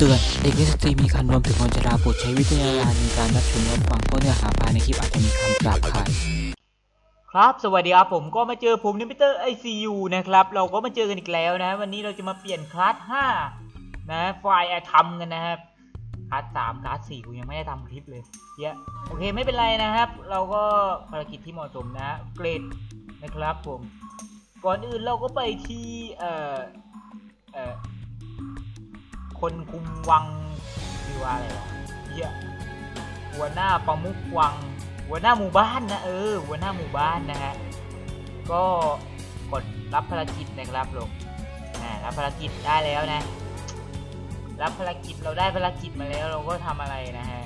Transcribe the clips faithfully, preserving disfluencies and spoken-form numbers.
ตือนเด็กและสตรีมีครรภ์รวมถึงคนชราโปรดใช้วิจารณญาณในการรับชมรับฟังเพราะเนื้อหาภายในคลิปอาจจะมีคำหยาบคายครับสวัสดีครับผมก็มาเจอผมนิมิเตอร์ ไอ ซี ยู นะครับเราก็มาเจอกันอีกแล้วนะวันนี้เราจะมาเปลี่ยนคลาสห้านะไฟล์แอร์ทำกันนะครับคลาสสามคลาสสี่กูยังไม่ได้ทำคลิปเลยเยอะโอเคไม่เป็นไรนะครับเราก็ภารกิจที่เหมาะสมนะเกรดนะครับผมก่อนอื่นเราก็ไปที่เอ่อเอ่อคนคุมวังชื่อว่าอะไรวะเหี้ยหัวหน้าประมุขวังหัวหน้าหมู่บ้านนะเออหัวหน้าหมู่บ้านนะฮะก็กดรับภารกิจนะครับลงอ่ารับภารกิจได้แล้วนะรับภารกิจเราได้ภารกิจมาแล้วเราก็ทำอะไรนะฮะ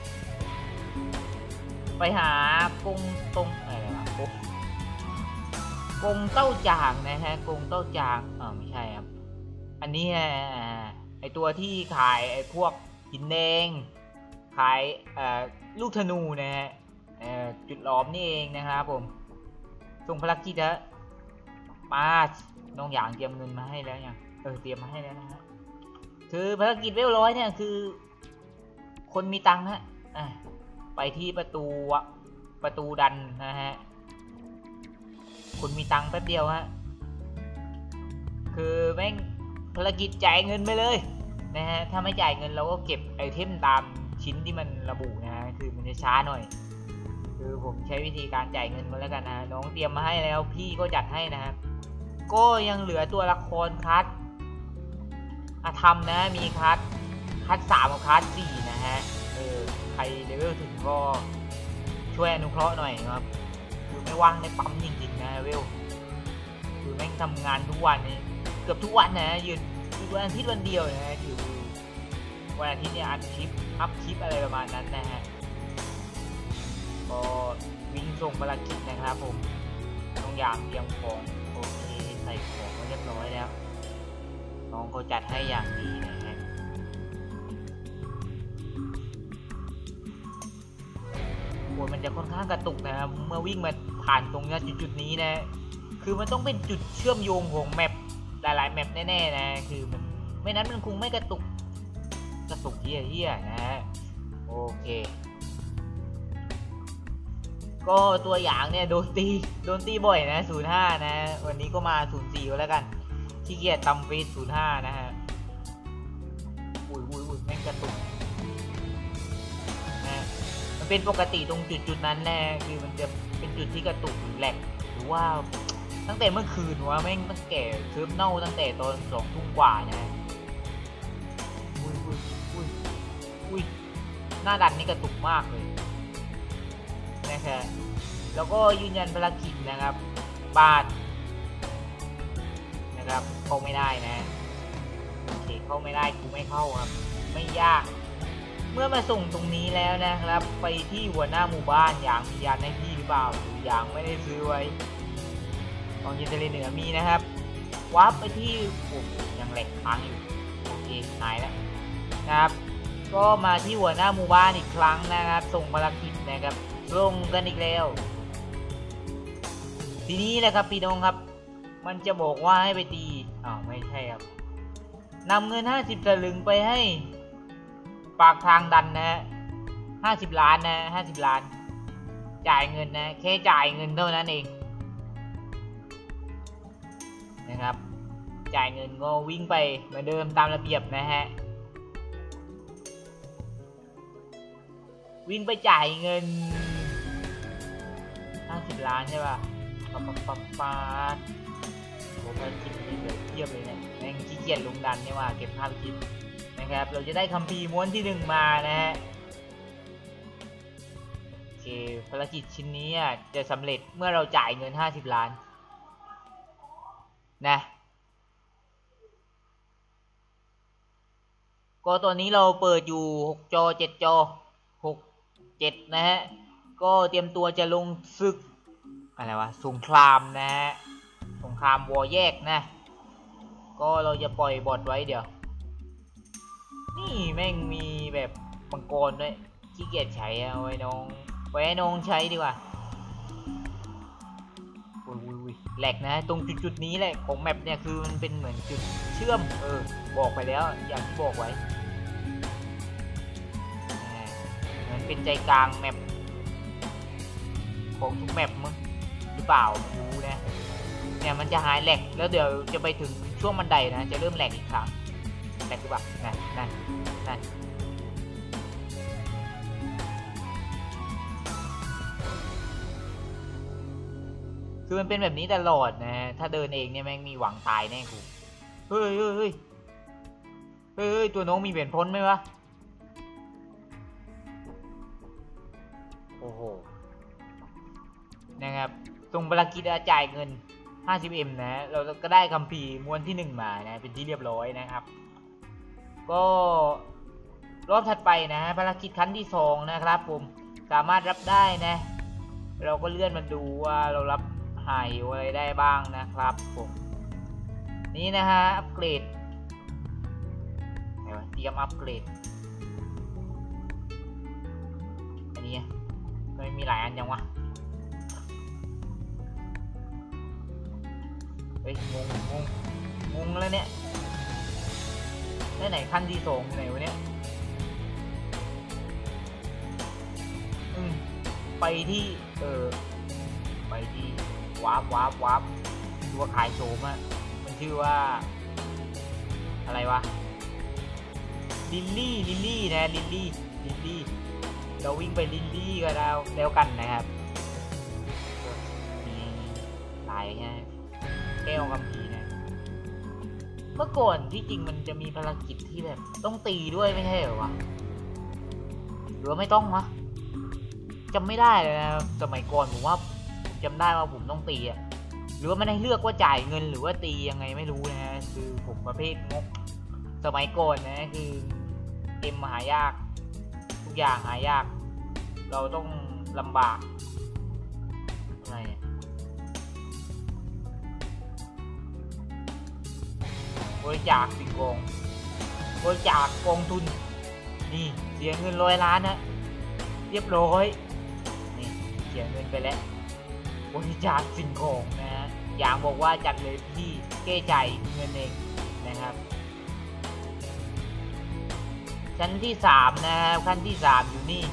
ไปหากงตรงอะไรวะกงเต้าจางนะฮะกงเต้าจางอ๋อไม่ใช่ครับอันนี้ฮะไอตัวที่ขายไอพวกหินแดงขายลูกธนูนะฮะจุดล้อมนี่เองนะครับผมส่งภารกิจฮะมาน้องอย่างเตรียมเงินมาให้แล้วยังเออเตรียมมาให้แล้วนะฮะคือภารกิจเวลร้อยเนี่ยคือคนมีตังค์ฮะไปที่ประตูประตูดันนะฮะคนมีตังค์แป๊บเดียวฮะคือแม่งภารกิจจ่ายเงินไปเลยนะฮะถ้าไม่จ่ายเงินเราก็เก็บไอเทมตามชิ้นที่มันระบุนะฮะคือมันจะช้าหน่อยคือผมใช้วิธีการจ่ายเงินมาแล้วกันนะน้องเตรียมมาให้แล้วพี่ก็จัดให้นะครับก็ยังเหลือตัวละครคัสอาธรรมนะมีคัสคัสสามกับคัสสี่นะฮะเออใครเลเวลถึงก็ช่วยอนุเคราะห์หน่อยครับคือไม่ว่างในปั๊มจริงๆนะเวลคือแม่งทำงานทุกวันนี้เกือบทุกวันนะยืนวันอาทิตย์วันเดียวนะคือวันอาทิตย์เนี่ยอัดคลิปอัพคลิปอะไรประมาณนั้นนะฮะก็วิ่งส่งภารกิจนะครับผมต้องอย่างเตรียมของโอเคใส่ของเรียบร้อยแล้วน้องเขาจัดให้อย่างดีนะฮะโอ้ยมันจะค่อนข้างกระตุกนะครับเมื่อวิ่งมาผ่านตรงนี้จุดๆนี้นะคือมันต้องเป็นจุดเชื่อมโยงของแมปหลายๆแมปแน่ๆนะคือมันไม่นั้นมันคงไม่กระตุกกระตุกเหี้ยๆนะฮะโอเคก็ตัวอย่างเนี่ยโดนตีโดนตีบ่อยนะศูนย์ห้านะวันนี้ก็มาศูนย์สี่ก็แล้วกันขี้เกียจตำฟีดศูนย์ห้านะฮะอุ้ยอุ้ยอุ้ยแม่งกระตุกนะมันเป็นปกติตรงจุดจุดนั้นแน่คือมันจะเป็นจุดที่กระตุกหรือแหลกหรือว่าตั้งแต่เมื่อคืนวะแม่งตั้งแต่เซิร์ฟเน่าตั้งแต่ตอนสองทุ่มกว่านะอุ้ยอุ้ยอุ้ยอุ้ยหน้าดันนี่กระตุกมากเลยนะครับแล้วก็ยืนยันภารกิจนะครับบ้านนะครับเข้าไม่ได้นะโอเคเข้าไม่ได้กูไม่เข้าครับไม่ยากเมื่อมาส่งตรงนี้แล้วนะครับไปที่หัวหน้าหมู่บ้านอย่างมียันให้พี่หรือเปล่าหรืออย่างไม่ได้ซื้อไว้ตองยินทะเลเหนือมีนะครับวับไปที่โอ้ยังแหลกค้างอยู่โอเคหายแล้วนะครับก็มาที่หัวหน้าหมู่บ้านอีกครั้งนะครับส่งภารกิจนะครับลงกันอีกแล้วทีนี้นะครับพี่น้องครับมันจะบอกว่าให้ไปตีอ้าวไม่ใช่ครับนำเงินห้าสิบสลึงไปให้ปากทางดันนะฮะห้าสิบล้านนะห้าสิบล้านจ่ายเงินนะแค่จ่ายเงินเท่านั้นเองนะครับจ่ายเงินก็วิ่งไปเหมือนเดิมตามระเบียบนะฮะวิ่งไปจ่ายเงินห้าสิบล้านใช่ป่ะปั๊บปั๊บปั๊บปั๊บโอ้ภารกิจนี้เลยเทียบเลยเนี่ยแม่งขี้เกียจลงดันนี่ว่าเก็บภาพคลิปนะครับเราจะได้คัมภีร์ม้วนที่หนึ่งมานะฮะโอเคภารกิจชิ้นนี้จะสำเร็จเมื่อเราจ่ายเงินห้าสิบล้านนะก็ตอนนี้เราเปิดอยู่หกจอเจ็ดจอหก เจ็ดนะฮะก็เตรียมตัวจะลงศึกอะไรวะสงครามนะฮะสงครามวอแยกนะก็เราจะปล่อยบอทไว้เดี๋ยวนี่แม่งมีแบบมังกรด้วยขี้เกียจใช้เอาไว้น้องไว้น้องใช้ดีกว่าอุ้ยอุ้ยแหลกนะตรงจุดๆนี้แหละของแมปเนี่ยคือมันเป็นเหมือนจุดเชื่อมเออบอกไปแล้วอย่างที่บอกไว้เป็นใจกลางแมปของทุกแมปมั้งหรือเปล่าไม่รู้นะเนี่ยมันจะหายแหลกแล้วเดี๋ยวจะไปถึงช่วงบันไดนะจะเริ่มแหลกอีกครั้งแหลกหรือเปล่านั่นนั่นนั่นคือมันเป็นแบบนี้ตลอดนะถ้าเดินเองเนี่ยแม่งมีหวังตายแน่กูเฮ้ยเฮ้ยเฮ้ยเฮ้ยตัวน้องมีเปลี่ยนพ้นไหมวะโอ้โหนะครับส่งภารกิจจ่ายเงิน ห้าสิบเอ็ม นะเราก็ได้คัมภีร์ม้วนที่หนึ่งมานะเป็นที่เรียบร้อยนะครับก็รอบถัดไปนะภารกิจขั้นที่สองนะครับผมสามารถรับได้นะเราก็เลื่อนมาดูว่าเรารับหายอะไรได้บ้างนะครับผมนี่นะฮะอัปเกรดเตรียมอัปเกรดอันนี้ไม่มีหลายอันยังวะเฮ้ยงงงงงงแล้วเนี่ยได้ไหนขั้นที่สองไหนวะเนี่ยอืมไปที่เออไปที่วาร์ปวาร์ปวาร์ปตัวขายโฉมอะมันชื่อว่าอะไรวะลิลลี่ลิลลี่นะลิลลี่ลิลลี่เราวิ่งไปลิลลี่ก็แล้วแล้วกันนะครับนี่ตายไงแก้วกัมพีนะเมื่อก่อนที่จริงมันจะมีภารกิจที่แบบต้องตีด้วยไม่ใช่เหรอวะหรือว่าไม่ต้องวะจำไม่ได้เลยนะสมัยก่อนผมว่าจำได้ว่าผมต้องตีอะหรือว่ามันให้เลือกว่าจ่ายเงินหรือว่าตียังไงไม่รู้นะฮะคือผมประเภทงกสมัยก่อนนะคือเอ็มหายากทุกอย่างหายากเราต้องลำบากอะไรบริจาคสิ่งของบริจาคกองทุนนี่เสียเงินร้อยล้านนะเรียบร้อยนี่เสียเงินไปแล้วบริจาคสิ่งของนะฮะอย่างบอกว่าจัดเลยพี่เก้ใจเงินเองนะครับชั้นที่สามนะครับขั้นที่สามอยู่นี่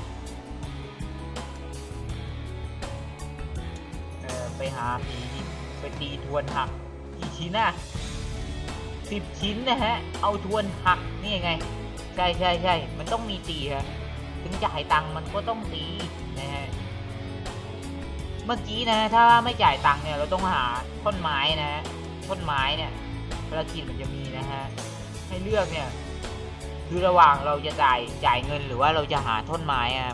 เออไปหาผีไปตีทวนหักกี่ชิ้นน่ะสิบชิ้นนะฮะเอาทวนหักนี่ไงใช่ใช่ใช่มันต้องมีตีฮะถึงจ่ายตังค์มันก็ต้องตีนะฮะเมื่อกี้นะถ้าไม่จ่ายตังค์เนี่ยเราต้องหาท่อนไม้นะฮะท่อนไม้เนี่ยภารกิจมันจะมีนะฮะให้เลือกเนี่ยคือระหว่างเราจะจ่ายจ่ายเงินหรือว่าเราจะหาท่อนไม้อ่ะ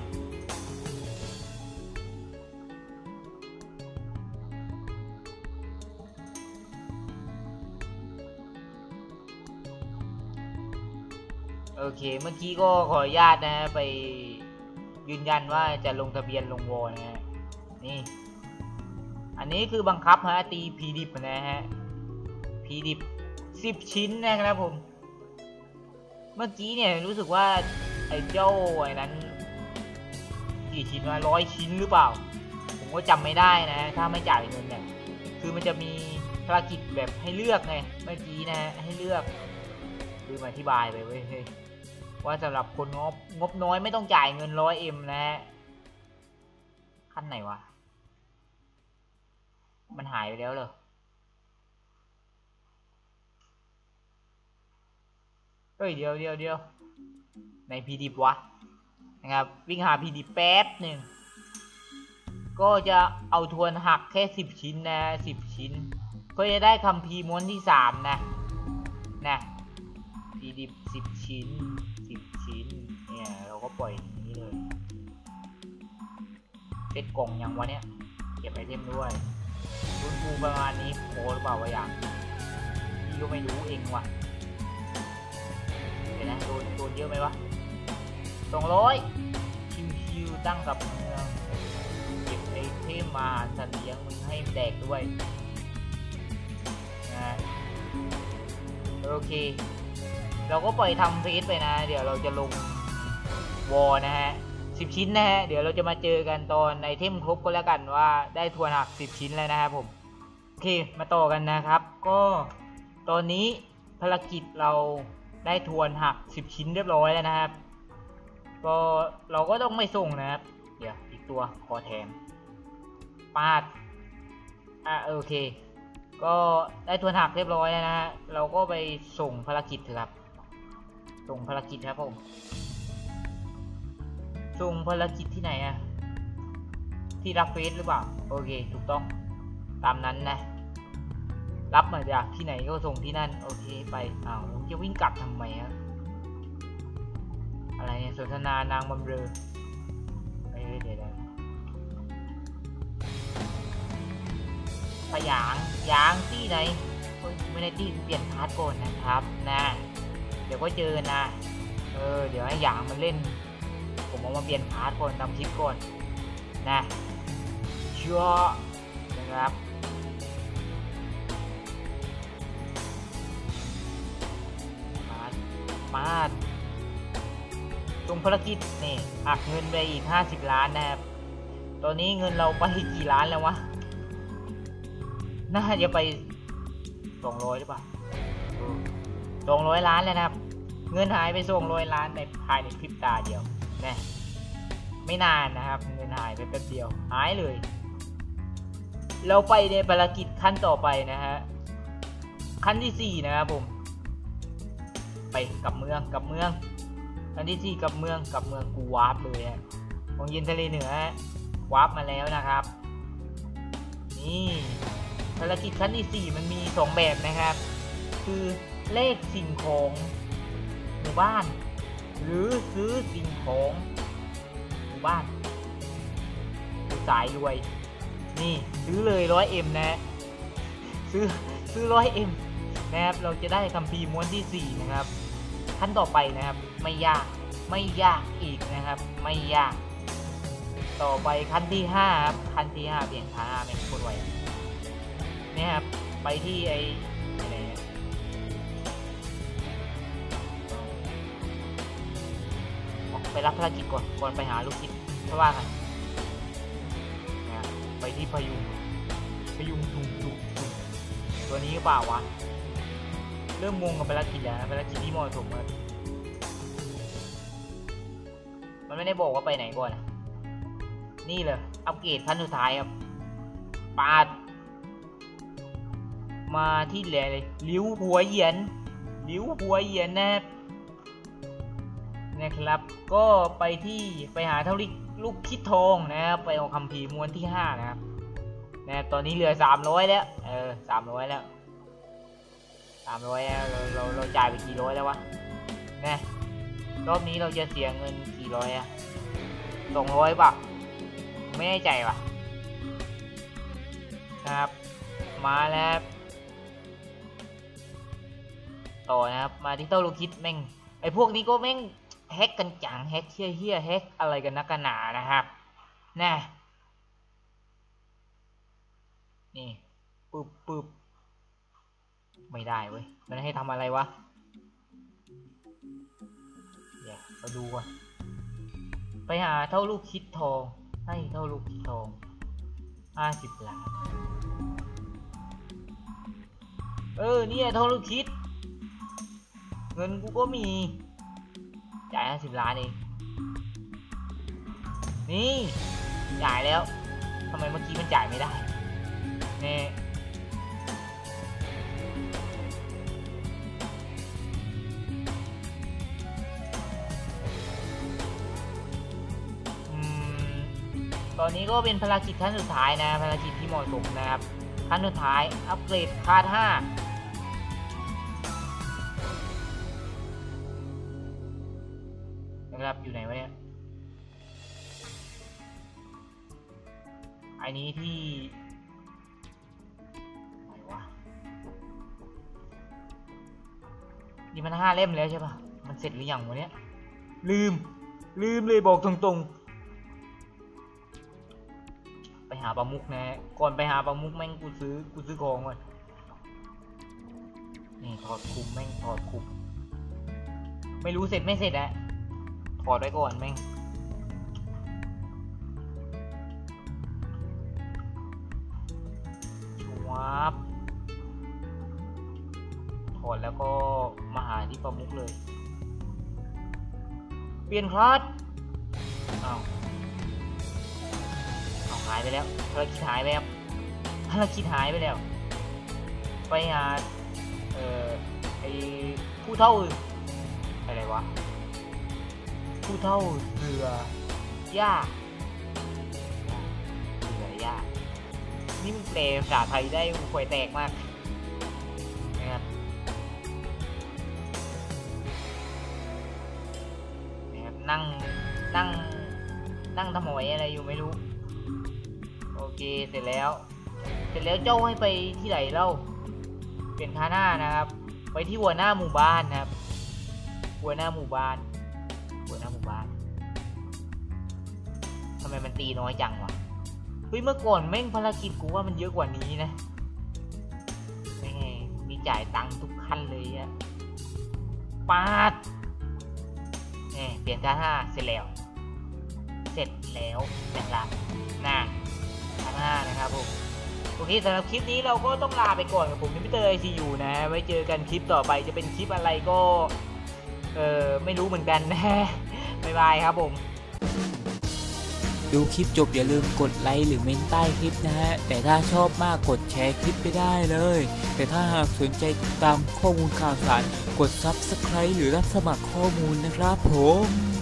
โอเคเมื่อกี้ก็ขออนุญาตนะไปยืนยันว่าจะลงทะเบียนลงวอนะฮะนี่อันนี้คือบังคับฮะตีพีดิบนะฮะพีดิบสิบชิ้นนะครับผมเมื่อกี้เนี่ยรู้สึกว่าไอ้เจ้าไอ้นั้นกี่ชิ้นวะร้อยชิ้นหรือเปล่าผมก็จำไม่ได้นะถ้าไม่จ่ายเงินเนี่ยคือมันจะมีภารกิจแบบให้เลือกไงเมื่อกี้นะให้เลือกคือมาอธิบายไปเว้ยว่าสำหรับคนงบงบน้อยไม่ต้องจ่ายเงินร้อยเอ็มนะขั้นไหนวะมันหายไปแล้วเหรอเฮ้ยเดี๋ยวเดี๋ยวเดี๋ยวในพีดิบวะนะครับวิ่งหาพีดิบแป๊บหนึ่งก็จะเอาทวนหักแค่สิบชิ้นนะสิบชิ้นก็จะได้คัมภีร์ม้วนที่สามนะนะพีดิบสิบชิ้นสิบชิ้นเนี่ยเราก็ปล่อยอย่างนี้เลยเซ็ตกล่องยังวะเนี่ยเก็บไอเทมด้วยคุณครูประมาณนี้โค้หรือเปล่าวะอย่างพี่ก็ไม่รู้เองว่ะเดี๋ยวนะโดนโดนเยอะไหมวะสองร้อยชิวๆตั้งกับเมืองเก็บไอเทมมาสัตว์เลี้ยงมึงให้แดกด้วยนะโอเคเราก็ปล่อยทำเฟสไปนะเดี๋ยวเราจะลงวอลนะฮะสิบชิ้นนะฮะเดี๋ยวเราจะมาเจอกันตอนไอเทมครบก็แล้วกันว่าได้ทวนหักสิบชิ้นแล้วนะครับผมโอเคมาต่อกันนะครับก็ตอนนี้ภารกิจเราได้ทวนหักสิบชิ้นเรียบร้อยแล้วนะครับก็เราก็ต้องไม่ส่งนะครับเดี๋ยวอีกตัวขอแถมปาดอ่ะโอเคก็ได้ทวนหักเรียบร้อยแล้วนะฮะเราก็ไปส่งภารกิจเถอะครับส่งภารกิจครับผมส่งภารกิจที่ไหนอะที่รับเฟสหรือเปล่าโอเคถูกต้องตามนั้นนะรับมาจากที่ไหนก็ส่งที่นั่นโอเคไปอ้าวผมจะวิ่งกลับทำไมฮะอะไรเนี่ยสนทนานางบำเรอเดี๋ยวเดี๋ยวพยางยางที่ไหนไม่ได้ที่เปลี่ยนพาร์ทก่อนนะครับนะเดี๋ยวก็เจอนะเออเดี๋ยวให้ยางมันเล่นผมเอามาเปลี่ยนพาร์ทก่อนทำคลิปก่อนนะชัวร์นะครับมามาตรงภารกิจนี่หักเงินไปอีกห้าสิบล้านนะครับตอนนี้เงินเราไปกี่ล้านแล้ววะน่าจะไปสองร้อยหรือเปล่าสองร้อยล้านแล้วนะครับเงินหายไปสองร้อยล้านในภายในพริบตาเดียวนะไม่นานนะครับเงินหายไปแป๊บเดียวหายเลยเราไปในภารกิจขั้นต่อไปนะฮะขั้นที่สี่นะครับผมไปกับเมืองกับเมืองขั้นที่สี่กับเมืองกับเมืองกูวาร์ปเลยฮะของเย็นทะเลเหนือวาร์ปมาแล้วนะครับนี่ภารกิจขั้นที่สี่มันมีสองแบบนะครับคือเลขสิ่งของหมู่บ้านหรือซื้อสิ่งของหมู่บ้านสายรวยนี่ซื้อเลยร้อยเอ็มนะซื้อซื้อร้อยเอ็มนะครับเราจะได้คัมภีร์ม้วนที่สี่นะครับขั้นต่อไปนะครับไม่ยากไม่ยากอีกนะครับไม่ยากต่อไปขั้นที่ห้าครับขั้นที่ห้าเปลี่ยนท่าเป็นโคตรไวนี่ครับไปที่ไอ้อะไรเนี่ยไปรับภารกิจก่อนก่อนไปหาลูกคิดเพราะว่าไงนะไปที่พยุงพยุงถูกถูกถูกตัวนี้เปล่าวะเริ่มงงกับภารกิจแล้วภารกิจที่เหมาะสมมันมันไม่ได้บอกว่าไปไหนก่อนนะนี่เลยอัปเกรดขั้นสุดท้ายครับปาดมาที่แหล่เลยลิ้วหัวเหยียนลิ้วหัวเหยียนนะครับนะครับก็ไปที่ไปหาเท่าลิกลูกคิดทองนะครับไปเอาคัมภีร์ม้วนที่ห้านะครับนะตอนนี้เหลือสามร้อยแล้วเออสามร้อยแล้วสามร้อยแล้วเราเราเราจ่ายไปกี่ร้อยแล้ววะนะรอบนี้เราจะเสียเงินกี่ร้อยอะสองร้อยป่ะไม่แน่ใจป่ะนะครับมาแล้วต่อนะครับมาที่เต้าลูกคิดแม่งไอพวกนี้ก็แม่งแฮกกันจังแฮกเฮี้ยเฮี้ยแฮกอะไรกันนักกันหนานะครับนะนี่ปึ๊บปึ๊บไม่ได้เว้ยมันให้ทำอะไรวะเดี๋ยวมาดูก่อนไปหาเท่าลูกคิดทองให้เท่าลูกคิดทองห้าสิบล้านเออเนี่ยเท่าลูกคิดเงินกูก็มีจ่ายห้าสิบล้านเองนี่จ่ายแล้วทำไมเมื่อกี้มันจ่ายไม่ได้นี่ตอนนี้ก็เป็นภารกิจขั้นสุดท้ายนะภารกิจที่เหมาะสมนะครับขั้นสุดท้ายอัปเกรดคาร์ดห้านะครับอยู่ไหนวะเนี่ยอันนี้ที่ไหนวะนี่มันห้าเล่มแล้วใช่ปะมันเสร็จหรือยังวะเนี่ยลืมลืมเลยบอกตรงๆไปหาปลามุกนะก่อนไปหาปลามุกแม่งกูซื้อกูซื้อของก่อนนี่ถอดคุมแม่งถอดคุมไม่รู้เสร็จไม่เสร็จอะถอดไว้ก่อนแม่งชับถอดแล้วก็มาหาที่ปลามุกเลยเปลี่ยนคลาสอ้าวเอาหายไปแล้วภารกิจหายไปครับภารกิจหายไปแล้วไปหาเอ่อไอผู้เท่าอะไรวะผู้เท่าเสือย่าเสือย่านี่มันแปลภาษาไทยได้ห่วยแตกมากนะครับนะครับนั่งนั่งนั่งทำหอยอะไรอยู่ไม่รู้โอเคเสร็จแล้วเสร็จแล้วเจ้าให้ไปที่ไหนเล่าเปลี่ยนท่าหน้านะครับไปที่หัวหน้าหมู่บ้านนะครับหัวหน้าหมู่บ้านหัวหน้าหมู่บ้านทำไมมันตีน้อยจังวะเฮ้ยเมื่อก่อนแม่งภารกิจกูว่ามันเยอะกว่านี้นะไม่ไงมีจ่ายตังค์ทุกขั้นเลยอะปาดเนี่ยเปลี่ยนท่าหน้าเสร็จแล้วเสร็จแล้วนะครับน่าท่าหน้านะครับผมโอเคสำหรับคลิปนี้เราก็ต้องลาไปก่อนกับผมมิสเตอร์ไอซียูนะไว้เจอกันคลิปต่อไปจะเป็นคลิปอะไรก็เออไม่รู้เหมือนกันนะบ๊ายบายครับผมดูคลิปจบอย่าลืมกดไลค์หรือเมนใต้คลิปนะฮะแต่ถ้าชอบมากกดแชร์คลิปไปได้เลยแต่ถ้าหากสนใจติดตามข้อมูลข่าวสารกด ซับสไครบ์ หรือรับสมัครข้อมูลนะครับผม